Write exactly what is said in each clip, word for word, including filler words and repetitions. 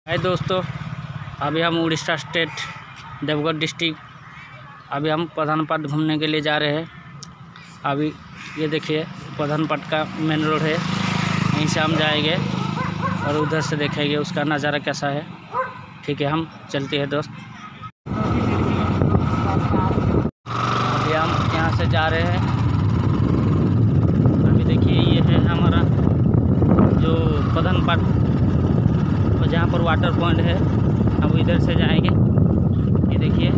हाय दोस्तों, अभी हम उड़ीसा स्टेट देवघर डिस्ट्रिक्ट अभी हम प्रधानपट घूमने के लिए जा रहे हैं। अभी ये देखिए प्रधानपट का मेन रोड है, यहीं से हम जाएंगे और उधर से देखेंगे उसका नज़ारा कैसा है। ठीक है, हम चलते हैं दोस्त। अभी हम यहाँ से जा रहे हैं। अभी देखिए ये है हमारा जो प्रधानपट, जहाँ पर वाटर पॉइंट है, हम इधर से जाएंगे। ये देखिए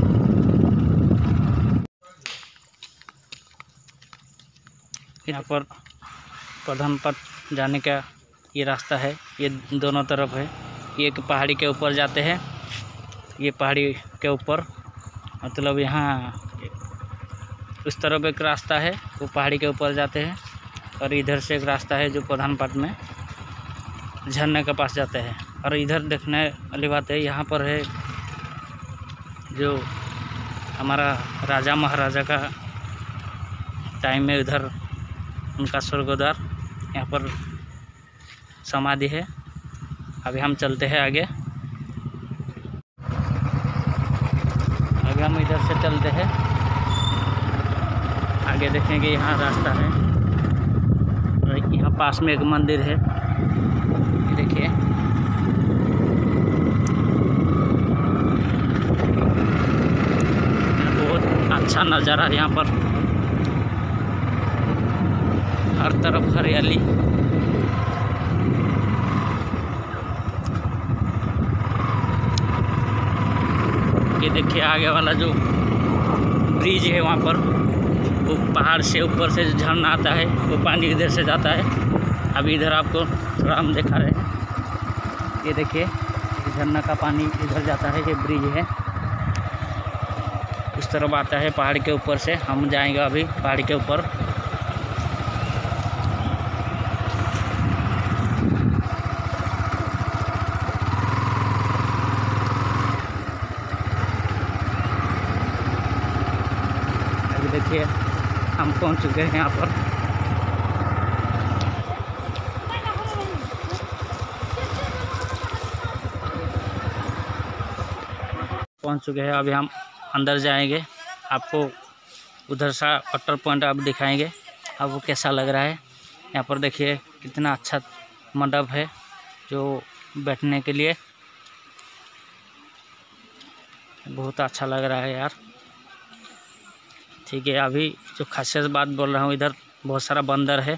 यहाँ पर प्रधानपट जाने का ये रास्ता है। ये दोनों तरफ है। ये एक पहाड़ी के ऊपर जाते हैं, ये पहाड़ी के ऊपर मतलब यहाँ उस तरफ एक रास्ता है, वो पहाड़ी के ऊपर जाते हैं। और इधर से एक रास्ता है जो प्रधानपट में झरने के पास जाते हैं। और इधर देखने वाली बात है, यहाँ पर है जो हमारा राजा महाराजा का टाइम में इधर उनका स्वर्गद्वार, यहाँ पर समाधि है। अभी हम चलते हैं आगे। अभी हम इधर से चलते हैं आगे, देखेंगे यहाँ रास्ता है। और यहाँ पास में एक मंदिर है, देखिए बहुत अच्छा नज़ारा है यहाँ पर, हर तरफ हरियाली। ये देखिए आगे वाला जो ब्रिज है, वहाँ पर वो पहाड़ से ऊपर से झरना आता है, वो पानी इधर से जाता है। अभी इधर आपको थोड़ा हम दिखा रहे हैं। ये देखिए झरना का पानी इधर जाता है, ये ब्रिज है, उस तरफ आता है पहाड़ के ऊपर से। हम जाएंगे अभी पहाड़ के ऊपर। अभी देखिए हम पहुंच चुके हैं यहाँ पर। पहुंच चुके हैं, अभी हम अंदर जाएंगे, आपको उधर सा वाटर पॉइंट आप दिखाएंगे। अब वो कैसा लग रहा है। यहाँ पर देखिए कितना अच्छा मंडप है जो बैठने के लिए, बहुत अच्छा लग रहा है यार। ठीक है, अभी जो खासियत बात बोल रहा हूँ, इधर बहुत सारा बंदर है।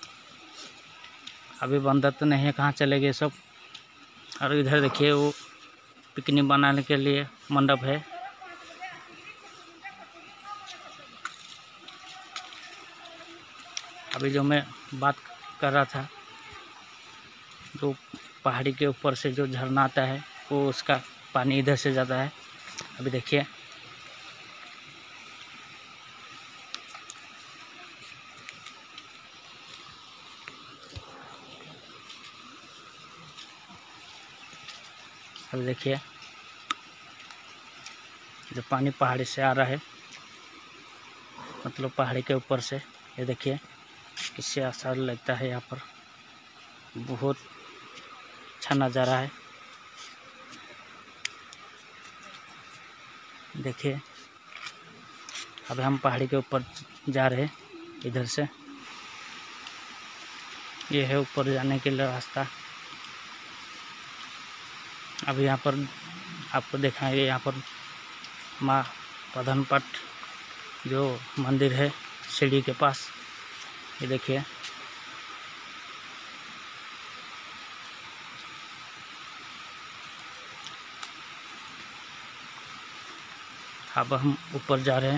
अभी बंदर तो नहीं है, कहाँ चले गए सब। और इधर देखिए वो पिकनिक बनाने के लिए मंडप है। अभी जो मैं बात कर रहा था, जो पहाड़ी के ऊपर से जो झरना आता है, वो उसका पानी इधर से जाता है। अभी देखिए अभी देखिए जो पानी पहाड़ी से आ रहा है, मतलब पहाड़ी के ऊपर से। ये देखिए किससे आसार लगता है, यहाँ पर बहुत अच्छा नज़ारा है। देखिए अब हम पहाड़ी के ऊपर जा रहे हैं इधर से। ये है ऊपर जाने के लिए रास्ता। अभी यहाँ पर आपको दिखाएंगे, यहाँ पर माँ प्रधानपट जो मंदिर है सीढ़ी के पास। ये देखिए अब हम ऊपर जा रहे हैं।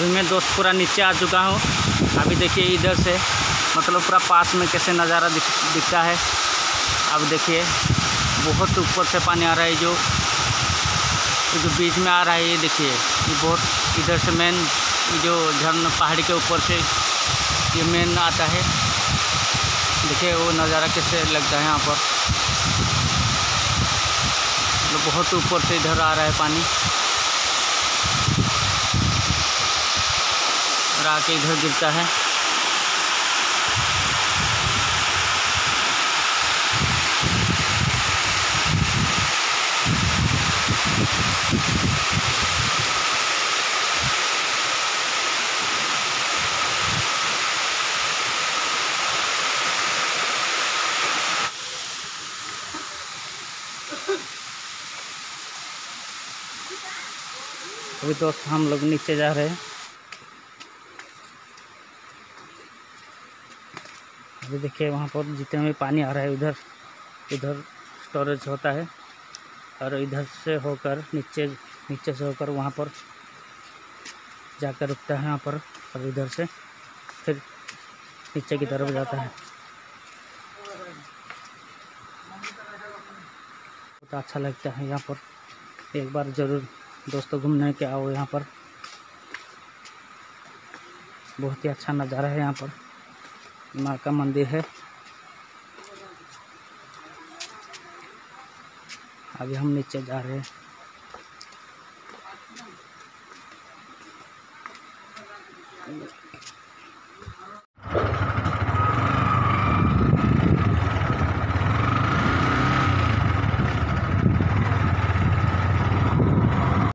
अभी मैं दोस्त पूरा नीचे आ चुका हूँ। अभी देखिए इधर से मतलब पूरा पास में कैसे नज़ारा दिख दिखता है। अब देखिए बहुत ऊपर से पानी आ रहा है, जो जो बीच में आ रहा है ये देखिए, ये बहुत इधर से मेन जो झरना पहाड़ी के ऊपर से ये मेन आता है। देखिए वो नज़ारा कैसे लगता है यहाँ पर, तो बहुत ऊपर से इधर आ रहा है पानी और आके इधर गिरता है। अभी दोस्त हम लोग नीचे जा रहे हैं। अभी देखिए वहाँ पर जितने भी पानी आ रहा है उधर इधर स्टोरेज होता है और इधर से होकर नीचे नीचे से होकर वहाँ पर जाकर रुकता है यहाँ पर, और इधर से फिर नीचे की तरफ जाता है। बहुत अच्छा लगता है यहाँ पर, एक बार ज़रूर दोस्तों घूमने के आओ यहाँ पर। बहुत ही अच्छा नज़ारा है यहाँ पर, माँ का मंदिर है। अभी हम नीचे जा रहे हैं।